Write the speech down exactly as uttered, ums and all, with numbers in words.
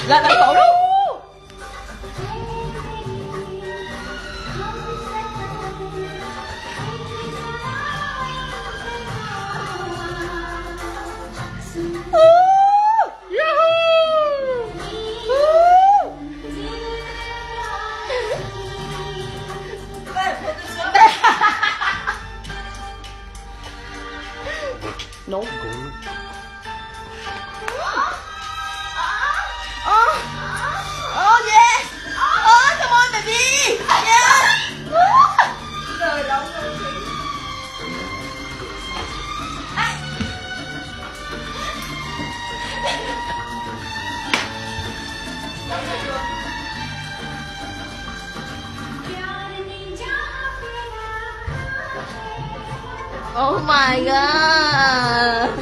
Lên lên cổ luôn. No. Oh, oh yeah. Oh, come on baby. Yeah. Rồi đâu rồi. Oh my god.